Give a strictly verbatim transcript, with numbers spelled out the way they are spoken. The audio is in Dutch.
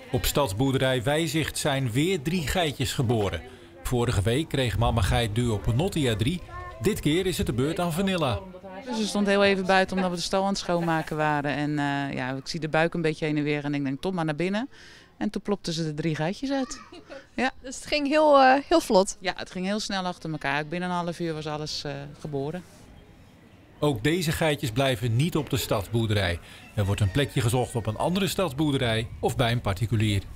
Op stadsboerderij Wijzicht zijn weer drie geitjes geboren. Vorige week kreeg mama geit Duoponotti er drie. Dit keer is het de beurt aan Vanilla. Dus ze stond heel even buiten omdat we de stal aan het schoonmaken waren. En uh, ja, ik zie de buik een beetje heen en weer en ik denk, tom maar naar binnen. En toen plopten ze de drie geitjes uit. Ja. Dus het ging heel, uh, heel vlot? Ja, het ging heel snel achter elkaar. Binnen een half uur was alles uh, geboren. Ook deze geitjes blijven niet op de stadsboerderij. Er wordt een plekje gezocht op een andere stadsboerderij of bij een particulier.